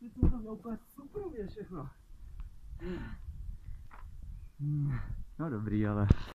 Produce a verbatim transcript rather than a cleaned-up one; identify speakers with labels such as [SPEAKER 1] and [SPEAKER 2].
[SPEAKER 1] Teď jsem to měl úplně super všechno. No dobrý, ale